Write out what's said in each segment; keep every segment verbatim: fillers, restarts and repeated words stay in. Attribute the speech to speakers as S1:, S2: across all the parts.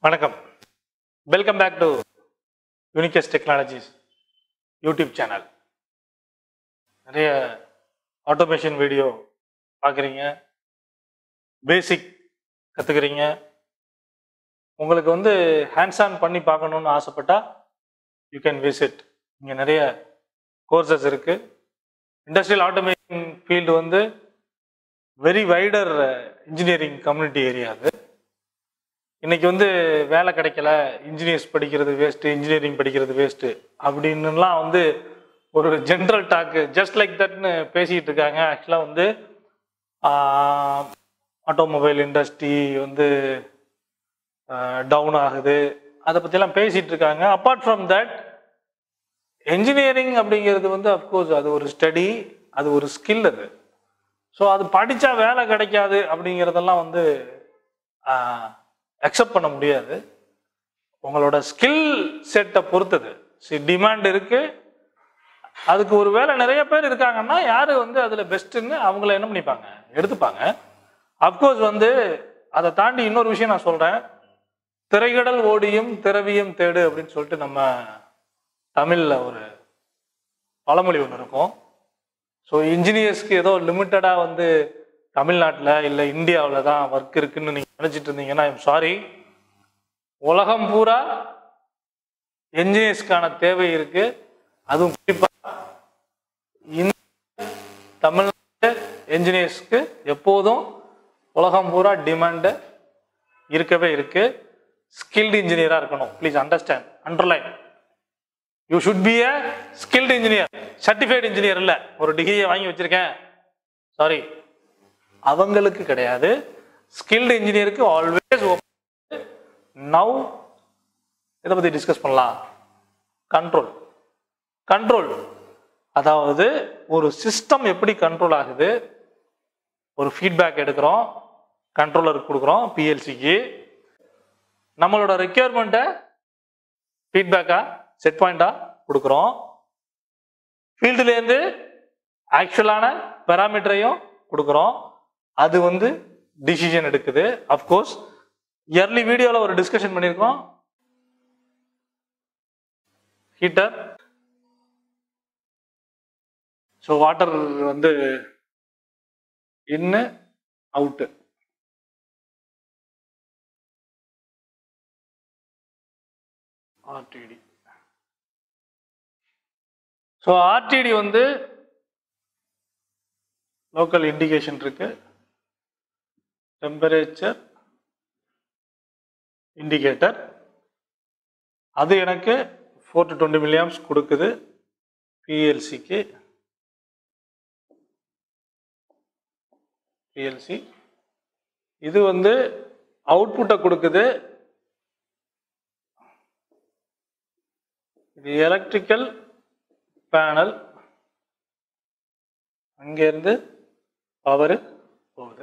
S1: வணக்கம். Welcome back to Unicus technologies YouTube channel. நிறைய automation video பார்க்குறீங்க, பேசிக் கற்றுக்குறீங்க. உங்களுக்கு வந்து ஹேண்ட்ஸ் ஆன் பண்ணி பார்க்கணுன்னு ஆசைப்பட்டா யூ கேன் விசிட். இங்கே நிறைய கோர்சஸ் இருக்குது. இண்டஸ்ட்ரியல் ஆட்டோமேஷன் ஃபீல்டு வந்து very wider engineering community area. அது இன்னைக்கு வந்து வேலை கிடைக்கல, இன்ஜினியர்ஸ் படிக்கிறது வேஸ்ட்டு, இன்ஜினியரிங் படிக்கிறது வேஸ்ட்டு அப்படின்னுலாம் வந்து ஒரு ஜென்ரல் டாக்கு ஜஸ்ட் லைக் தட்னு பேசிகிட்டு இருக்காங்க. ஆக்சுவலாக வந்து ஆட்டோமொபைல் இண்டஸ்ட்ரி வந்து டவுன் ஆகுது, அதை பற்றிலாம் பேசிகிட்டு இருக்காங்க. அப்பார்ட் ஃப்ரம் தட், என்ஜினியரிங் அப்படிங்கிறது வந்து அஃப்கோர்ஸ் அது ஒரு ஸ்டடி, அது ஒரு ஸ்கில். அது ஸோ அது படித்தா வேலை கிடைக்காது அப்படிங்கிறதெல்லாம் வந்து அக்செப்ட் பண்ண முடியாது. உங்களோட ஸ்கில் செட்டை பொறுத்தது. சி டிமாண்ட் இருக்கு, அதுக்கு ஒரு வேலை நிறைய பேர் இருக்காங்கன்னா யாரு வந்து அதுல பெஸ்ட்டுன்னு அவங்கள என்ன பண்ணிப்பாங்க, எடுத்துப்பாங்க. அப்கோர்ஸ் வந்து அதை தாண்டி இன்னொரு விஷயம் நான் சொல்றேன். திரைக்கடல் ஓடியும் திரவியம் தேடு அப்படின்னு சொல்லிட்டு நம்ம தமிழ்ல ஒரு பழமொழி ஒன்று இருக்கும். ஸோ இன்ஜினியர்ஸ்க்கு ஏதோ லிமிட்டடா வந்து தமிழ்நாட்டில் இல்லை இந்தியாவில் தான் ஒர்க் இருக்குன்னு நீங்கள் நினச்சிட்டு இருந்தீங்கன்னா ஐம் சாரி. உலகம் பூரா என்ஜினியர்ஸ்க்கான தேவை இருக்கு. அதுவும் குறிப்பாக தமிழ்நாட்டு என்ஜினியர்ஸ்க்கு எப்போதும் உலகம் பூரா டிமாண்டு இருக்கவே இருக்கு. ஸ்கில்டு இன்ஜினியராக இருக்கணும். Please understand, underline. You should be a skilled engineer, certified engineer இல்லை. ஒரு டிகிரியை வாங்கி வச்சிருக்கேன், சாரி, அவங்களுக்கு கிடையாது. ஸ்கில்டு இன்ஜினியருக்கு ஆல்வேஸ் ஓப்பன். நவ் இதை பற்றி டிஸ்கஸ் பண்ணலாம். கண்ட்ரோல். கண்ட்ரோல் அதாவது ஒரு சிஸ்டம் எப்படி கண்ட்ரோல் ஆகுது. ஒரு ஃபீட்பேக் எடுக்கிறோம், கண்ட்ரோலருக்கு கொடுக்குறோம், பிஎல்சிக்கு. நம்மளோட ரெக்யர்மெண்ட்டை ஃபீட்பேக்கா செட் பாயிண்டா கொடுக்குறோம். ஃபீல்டுலேருந்து ஆக்சுவலான பேராமீட்டரையும் கொடுக்குறோம். அது வந்து டிசிஷன் எடுக்குது. அஃப்கோர்ஸ் இயர்லி வீடியோவில் ஒரு டிஸ்கஷன் பண்ணியிருக்கோம். ஹீட்டர், ஸோ வாட்டர் வந்து இன்னு அவுட்டு. ஆர்டிடி. ஸோ ஆர்டிடி வந்து லோக்கல் இண்டிகேஷன் இருக்கு, டெம்பரேச்சர் இண்டிகேட்டர். அது எனக்கு ஃபோர் டு டுவெண்ட்டி மில்லியம்ஸ் கொடுக்குது பிஎல்சிக்கு. பிஎல்சி இது வந்து அவுட்புட்டை கொடுக்குது. இது எலக்ட்ரிக்கல் பேனல், அங்கேருந்து பவர் போகுது.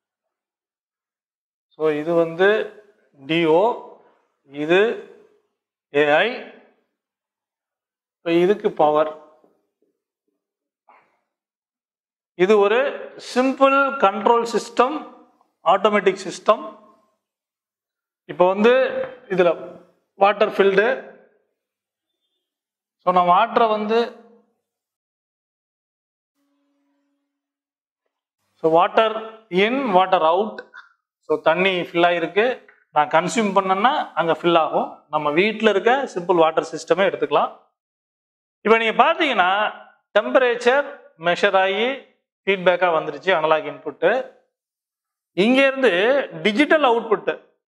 S1: ஸோ இது வந்து டிஓ, இது ஏஐ. இப்போ இதுக்கு பவர். இது ஒரு simple control system, automatic system. இப்போ வந்து இதில் வாட்டர் ஃபில்டு. ஸோ நான் வாட்டரை வந்து so water in, water out. So தண்ணி ஃபில் ஆகிருக்கு, நான் கன்சியூம் பண்ணேன்னா அங்கே ஃபில் ஆகும். நம்ம வீட்டில் இருக்க சிம்பிள் வாட்டர் சிஸ்டமே எடுத்துக்கலாம். இப்போ நீங்கள் பார்த்தீங்கன்னா டெம்பரேச்சர் மெஷர் ஆகி ஃபீட்பேக்காக வந்துருச்சு, அனலாக் இன்புட்டு. இங்கேருந்து டிஜிட்டல் அவுட்புட்டு.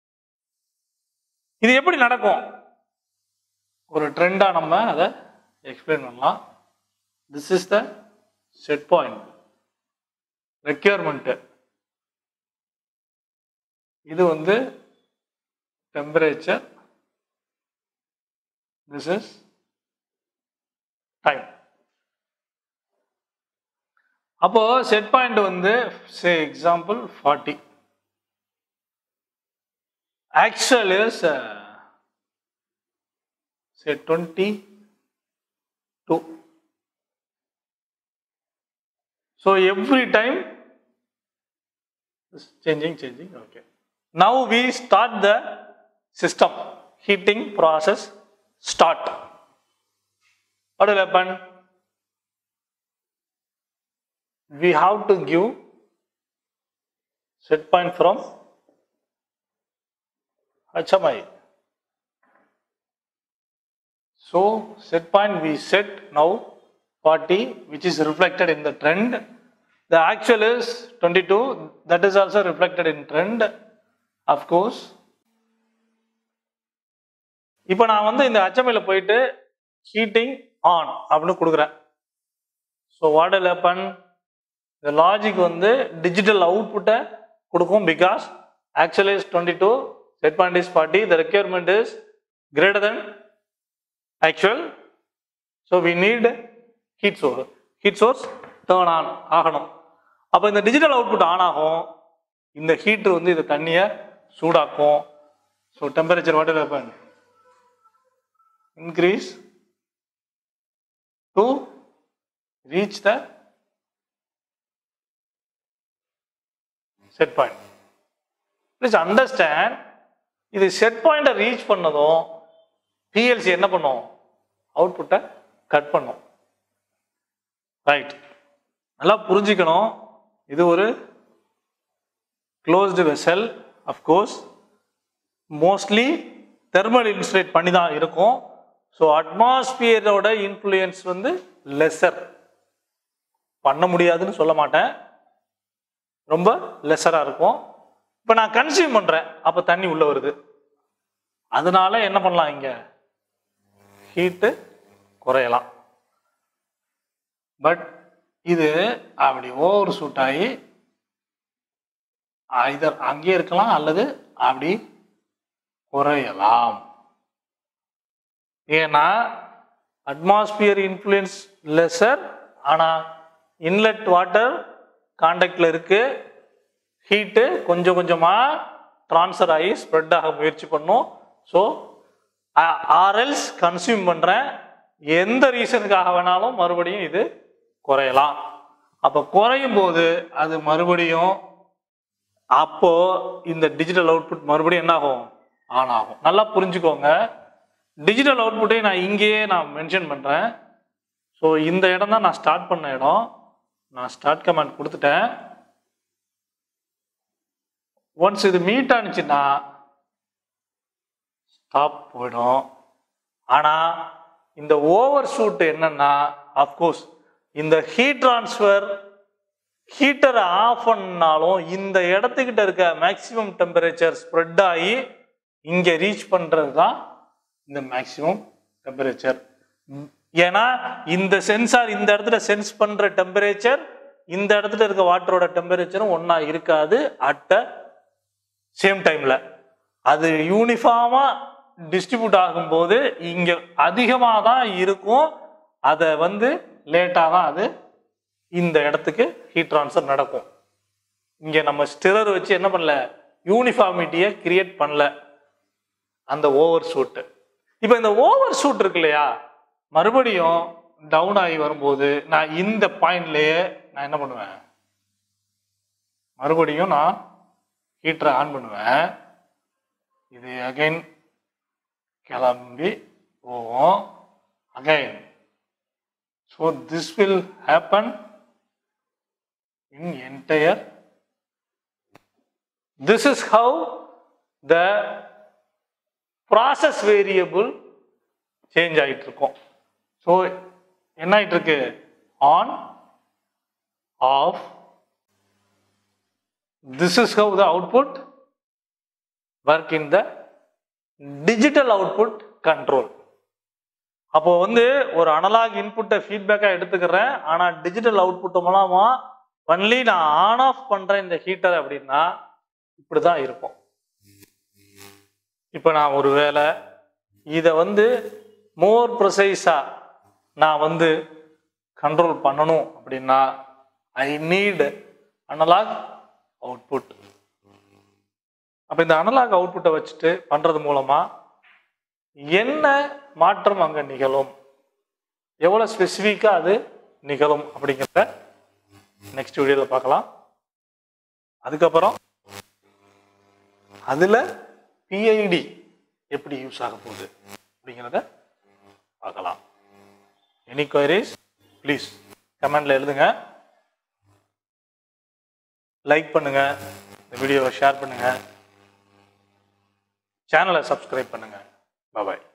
S1: இது எப்படி நடக்கும், ஒரு ட்ரெண்டாக நம்ம அதை எக்ஸ்பிளைன் பண்ணலாம். This is the set point, requirement. இது வந்து டெம்பரேச்சர், திஸ் இஸ் டைம். அப்போ செட் பாயிண்ட் வந்து say example forty. Actual is say twenty-two. So every time is changing, changing. Okay. Now we start the system heating process start. What will happen? We have to give set point from H M I. So set point we set now forty, which is reflected in the trend. The actual is twenty-two, that is also reflected in trend, of course. இப்போ நான் வந்து இந்த H M I ல போயிட்டு heating on அப்படின்னு கொடுக்குறேன். So what will happen? The logic வந்து digital output கொடுக்கும் because actual is twenty-two, set point is forty, the requirement is greater than actual. So we need heat source. Heat source turn on ஆகணும். அப்போ இந்த digital output on ஆகும். இந்த heater வந்து இந்த தண்ணியை சூடாக்கும். So temperature what will happen? Increase to reach the set point. Please understand, இது செட் பாயிண்டை ரீச் பண்ணதும் பிஎல்சி என்ன பண்ணும்? அவுட்புட்டை கட் பண்ணும். ரைட், நல்லா புரிஞ்சுக்கணும். இது ஒரு closed vessel, of course mostly thermal insulate பண்ணி தான் இருக்கும். ஸோ அட்மாஸ்பியரோட இன்ஃப்ளூயன்ஸ் வந்து லெஸர், பண்ண முடியாதுன்னு சொல்ல மாட்டேன், ரொம்ப லெஸராக இருக்கும். இப்போ நான் கன்சியூம் பண்ணுறேன், அப்போ தண்ணி உள்ளே வருது, அதனால என்ன பண்ணலாம்? இங்கே ஹீட்டு குறையலாம். பட் இது அப்படி ஓவர் சூட் ஆகி இதர் அங்கே இருக்கலாம் அல்லது அப்படி குறையலாம். ஏன்னா அட்மாஸ்பியர் இன்ஃப்ளூயன்ஸ் லெஸர், ஆனால் இன்லெட் வாட்டர் கான்டாக்டில் இருக்கு, ஹீட்டு கொஞ்சம் கொஞ்சமாக ட்ரான்ஸ்ஃபர் ஆகி ஸ்ப்ரெட் ஆக முயற்சி பண்ணும். ஸோ ஆர்எல்ஸ் கன்சியூம் பண்ணுறேன், எந்த ரீசனுக்காக வேணாலும் மறுபடியும் இது குறையலாம். அப்போ குறையும் போது அது மறுபடியும் அப்போ இந்த டிஜிட்டல் அவுட்புட் மறுபடியும் என்ன ஆகும்? ஆன் ஆகும். நல்லா புரிஞ்சுக்கோங்க, டிஜிட்டல் அவுட்புட்டை நான் இங்கேயே நான் மென்ஷன் பண்ணுறேன். ஸோ இந்த இடம் தான் நான் ஸ்டார்ட் பண்ண இடம். நான் ஸ்டார்ட் கமாண்ட் கொடுத்துட்டேன். ஒன்ஸ் இது மீட் ஆனிச்சுன்னா ஸ்டாப் போயிடும். ஆனால் இந்த ஓவர் ஷூட் என்னன்னா, அஃப்கோர்ஸ் இந்த ஹீட் டிரான்ஸ்ஃபர் ஹீட்டரை ஆஃப் பண்ணாலும் இந்த இடத்துக்கிட்ட இருக்க மேக்சிமம் டெம்பரேச்சர் ஸ்ப்ரெட் ஆகி இங்கே ரீச் பண்ணுறது தான் இந்த மேக்சிமம் டெம்பரேச்சர். ஏன்னா இந்த சென்சார் இந்த இடத்துல சென்ஸ் பண்ணுற டெம்பரேச்சர் இந்த இடத்துல இருக்க வாட்டரோட டெம்பரேச்சரும் ஒன்றா இருக்காது அட் த சேம் டைமில். அது யூனிஃபார்மாக டிஸ்ட்ரிபியூட் ஆகும்போது இங்கே அதிகமாக தான் இருக்கும், அதை வந்து லேட்டாக தான் அது இந்த இடத்துக்கு ஹீட் ட்ரான்ஸ்ஃபர் நடக்கும். இங்கே நம்ம ஸ்டிரர் வச்சு என்ன பண்ணல, யூனிஃபார்மிட்டியை கிரியேட் பண்ணல அந்த ஓவர் ஷூட்டு. இப்போ இந்த ஓவர் ஷூட் இருக்கு இல்லையா, மறுபடியும் டவுன் ஆகி வரும்போது நான் இந்த பாயிண்ட்லேயே நான் என்ன பண்ணுவேன், மறுபடியும் நான் ஹீட்டரை ஆன் பண்ணுவேன். இது அகைன் கிளம்பி போவோம் again. So this will happen in entire. This is how the process variable change ஆயிட்டு இருக்கும். So என்ன ஆயிட்டு இருக்கு, on off. This is how the output work in the digital output control. அப்போ வந்து ஒரு அனலாக் இன்புட்டை ஃபீட்பேக்காக எடுத்துக்கிறேன், ஆனால் டிஜிட்டல் அவுட்புட் மூலமா ஒன்லி நான் ஆன் ஆஃப் பண்ணுறேன் இந்த ஹீட்டர் அப்படின்னா இப்படி தான் இருக்கும். இப்போ நான் ஒரு வேளை இதை வந்து மோர் ப்ரிசைஸாக நான் வந்து கண்ட்ரோல் பண்ணணும் அப்படின்னா ஐ நீட் அனலாக் அவுட்புட். அப்போ இந்த அனலாக் அவுட்புட்டை வச்சுட்டு பண்ணுறது மூலமாக என்ன மாற்றம் அங்கே நிகழும், எவ்வளோ ஸ்பெசிஃபிக்காக அது நிகழும் அப்படிங்கிறத நெக்ஸ்ட் வீடியோவில் பார்க்கலாம். அதுக்கப்புறம் அதில் பிஐடி எப்படி யூஸ் ஆக போகுது அப்படிங்கிறத பார்க்கலாம். எனி queries ப்ளீஸ் கமெண்ட்ல எழுதுங்க. லைக் பண்ணுங்க, இந்த வீடியோவை ஷேர் பண்ணுங்க, சேனலை சப்ஸ்கிரைப் பண்ணுங்க. பாய்.